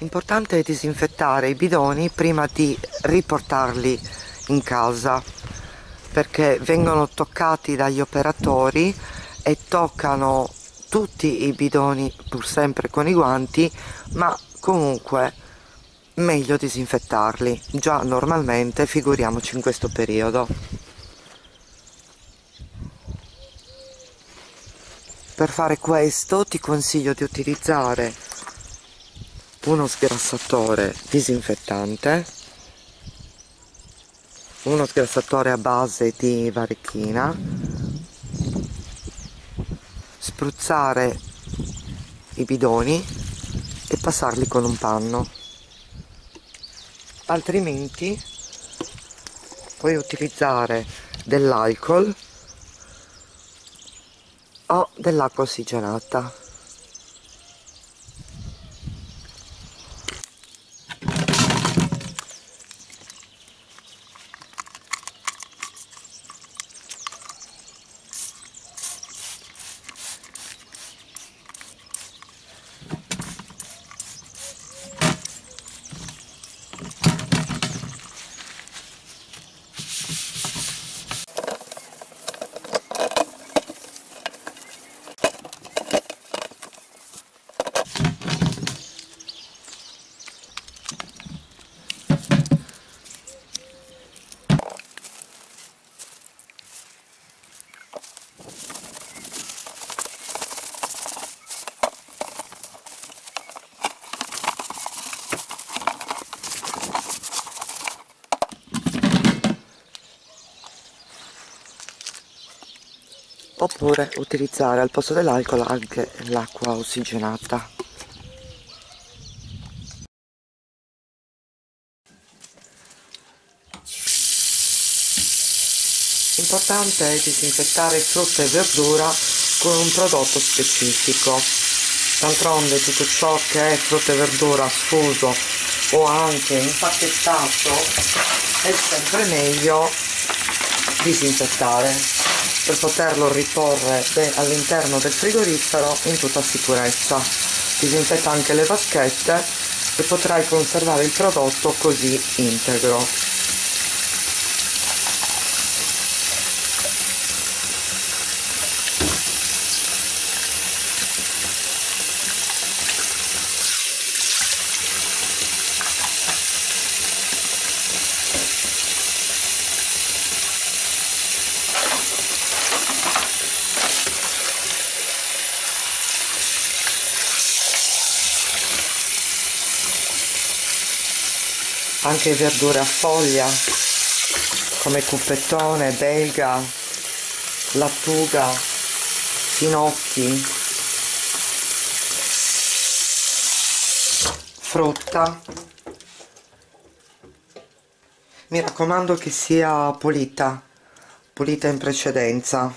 Importante disinfettare i bidoni prima di riportarli in casa, perché vengono toccati dagli operatori e toccano tutti i bidoni, pur sempre con i guanti, ma comunque meglio disinfettarli già normalmente, figuriamoci in questo periodo. Per fare questo ti consiglio di utilizzare uno sgrassatore disinfettante, uno sgrassatore a base di varechina, spruzzare i bidoni e passarli con un panno. Altrimenti puoi utilizzare dell'alcol o dell'acqua ossigenata. Oppure utilizzare al posto dell'alcol anche l'acqua ossigenata. Importante è disinfettare frutta e verdura con un prodotto specifico. D'altronde tutto ciò che è frutta e verdura sfuso o anche impacchettato è sempre meglio disinfettare per poterlo riporre all'interno del frigorifero in tutta sicurezza. Disinfetta anche le vaschette e potrai conservare il prodotto così integro. Anche verdure a foglia come cuppettone, belga, lattuga, finocchi, frutta. Mi raccomando che sia pulita in precedenza.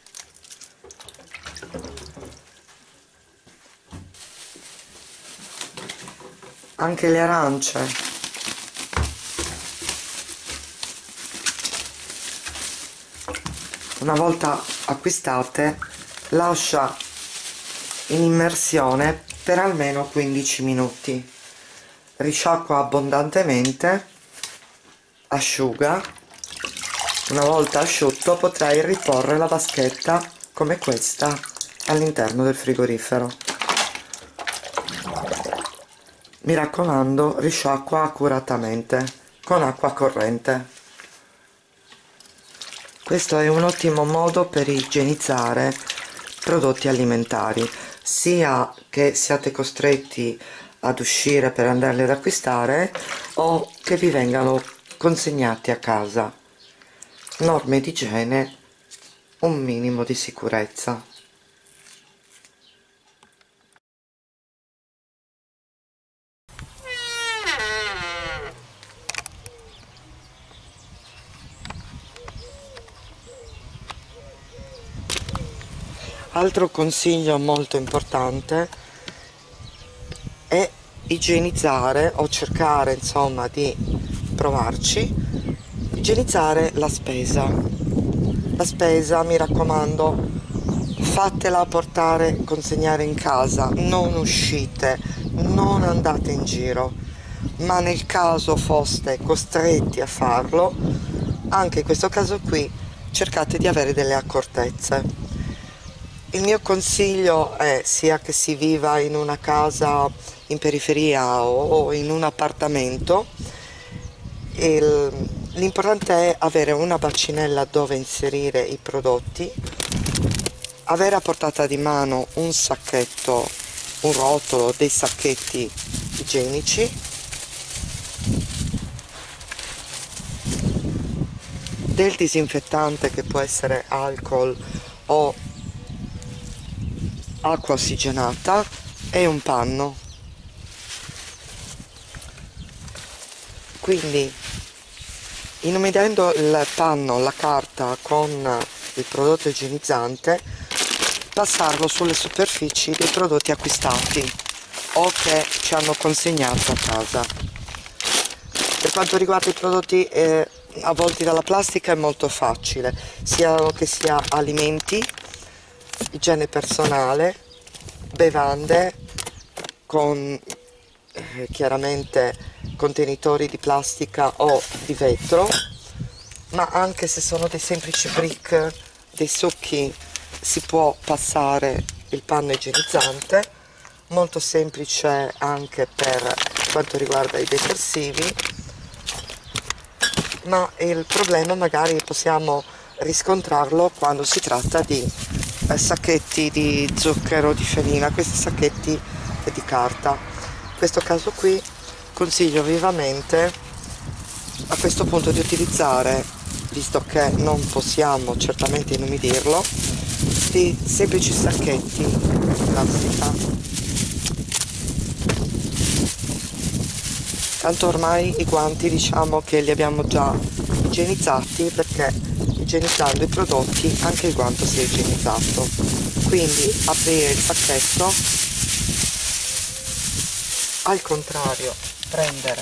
Anche le arance. Una volta acquistate, lascia in immersione per almeno 15 minuti. Risciacqua abbondantemente, asciuga. Una volta asciutto potrai riporre la vaschetta come questa all'interno del frigorifero. Mi raccomando, risciacqua accuratamente con acqua corrente. Questo è un ottimo modo per igienizzare prodotti alimentari, sia che siate costretti ad uscire per andarli ad acquistare o che vi vengano consegnati a casa. Norme di igiene, un minimo di sicurezza. Altro consiglio molto importante è igienizzare o cercare insomma di provarci, igienizzare la spesa. La spesa, mi raccomando, fatela portare, consegnare in casa, non uscite, non andate in giro, ma nel caso foste costretti a farlo, anche in questo caso qui cercate di avere delle accortezze. Il mio consiglio è, sia che si viva in una casa in periferia o in un appartamento, l'importante è avere una bacinella dove inserire i prodotti, avere a portata di mano un sacchetto, un rotolo, dei sacchetti igienici, del disinfettante che può essere alcol o acqua ossigenata e un panno. Quindi, inumidendo il panno, la carta con il prodotto igienizzante, passarlo sulle superfici dei prodotti acquistati o che ci hanno consegnato a casa. Per quanto riguarda i prodotti avvolti dalla plastica è molto facile, sia che sia alimenti, igiene personale, bevande con chiaramente contenitori di plastica o di vetro, ma anche se sono dei semplici brick, dei succhi, si può passare il panno igienizzante, molto semplice anche per quanto riguarda i detersivi, ma il problema magari possiamo riscontrarlo quando si tratta di sacchetti di zucchero, di farina, questi sacchetti di carta. In questo caso qui consiglio vivamente a questo punto di utilizzare, visto che non possiamo certamente inumidirlo, di semplici sacchetti di plastica. Tanto ormai i guanti diciamo che li abbiamo già igienizzati, perché igienizzando i prodotti anche il guanto si è igienizzato. Quindi aprire il sacchetto, al contrario prendere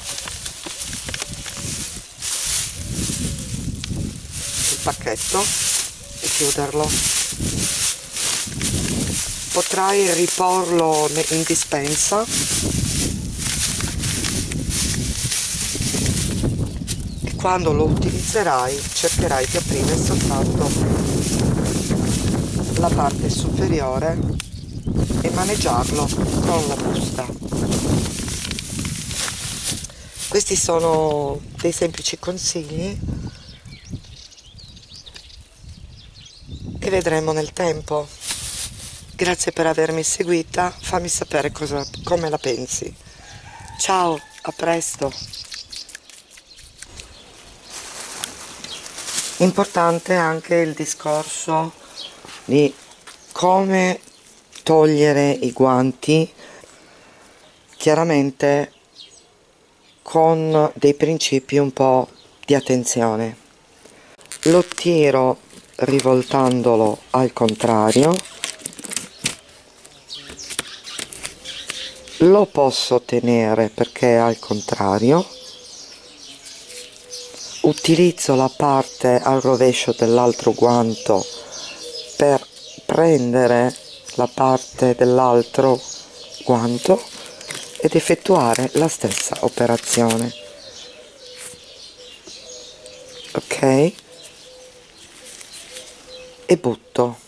il pacchetto e chiuderlo. Potrai riporlo in dispensa e quando lo utilizzerai cercherai di aprire soltanto la parte superiore e maneggiarlo con la busta. Questi sono dei semplici consigli e vedremo nel tempo. Grazie per avermi seguita, fammi sapere come la pensi. Ciao, a presto. Importante anche il discorso di come togliere i guanti, chiaramente con dei principi un po' di attenzione. Lo tiro rivoltandolo al contrario, lo posso tenere perché è al contrario, utilizzo la parte al rovescio dell'altro guanto per prendere la parte dell'altro guanto ed effettuare la stessa operazione. Ok? E butto.